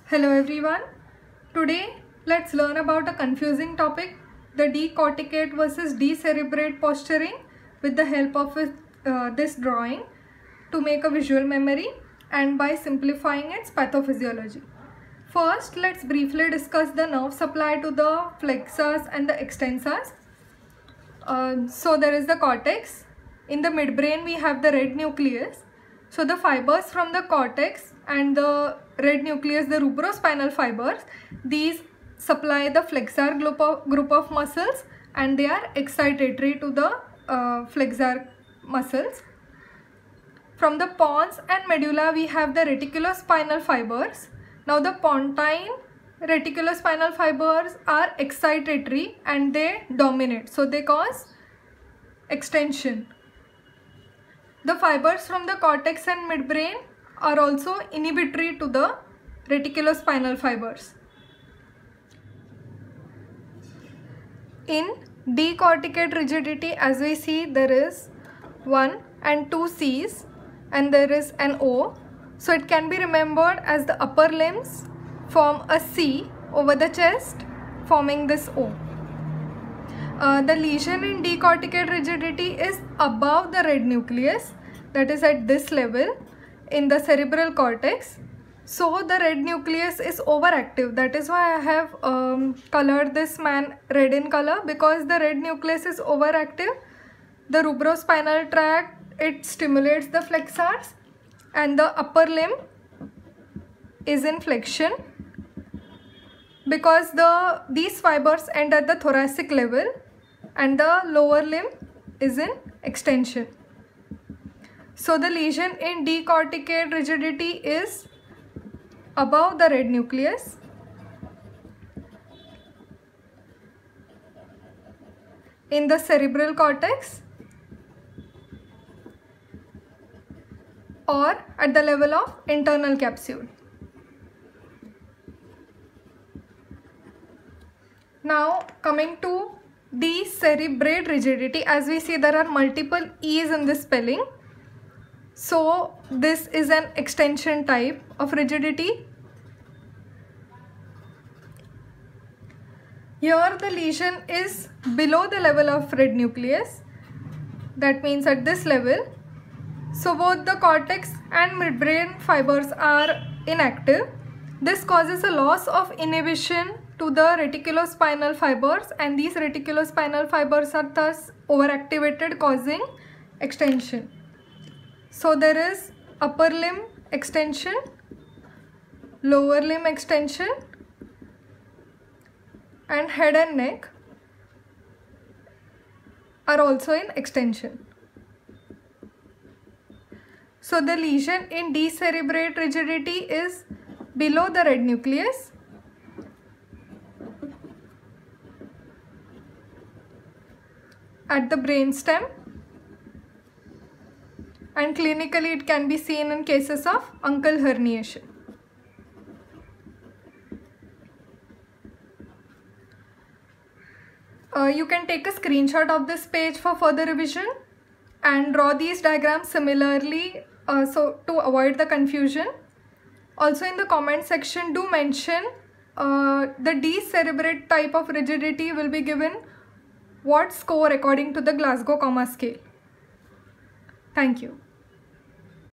Hello everyone. Today let's learn about a confusing topic, the decorticate versus decerebrate posturing with the help of this drawing to make a visual memory and by simplifying its pathophysiology. First, let's briefly discuss the nerve supply to the flexors and the extensors. So there is the cortex. In the midbrain we have the red nucleus. So the fibers from the cortex and the red nucleus, the rubrospinal fibers, these supply the flexor group of muscles and they are excitatory to the flexor muscles. From the pons and medulla we have the reticulospinal fibers. Now the pontine reticulospinal fibers are excitatory and they dominate, so they cause extension. The fibers from the cortex and midbrain are also inhibitory to the reticulospinal fibers. In decorticate rigidity, as we see, there is 1 and 2 C's and there is an O. So it can be remembered as the upper limbs form a C over the chest, forming this O. The lesion in decorticate rigidity is above the red nucleus, that is at this level in the cerebral cortex. So the red nucleus is overactive. That is why I have colored this man red in color, because the red nucleus is overactive. The rubrospinal tract, it stimulates the flexors and the upper limb is in flexion because these fibers end at the thoracic level and the lower limb is in extension. So the lesion in decorticate rigidity is above the red nucleus in the cerebral cortex or at the level of internal capsule. Now coming to decerebrate rigidity, as we see there are multiple E's in this spelling. So this is an extension type of rigidity. Here the lesion is below the level of red nucleus, that means at this level. So both the cortex and midbrain fibers are inactive. This causes a loss of inhibition to the reticulospinal fibers and these reticulospinal fibers are thus overactivated, causing extension. So there is upper limb extension, lower limb extension, and head and neck are also in extension. So the lesion in decerebrate rigidity is below the red nucleus at the brainstem, and clinically it can be seen in cases of uncal herniation. You can take a screenshot of this page for further revision and draw these diagrams similarly so to avoid the confusion. Also in the comment section do mention the decerebrate type of rigidity will be given what score according to the Glasgow Coma Scale. Thank you.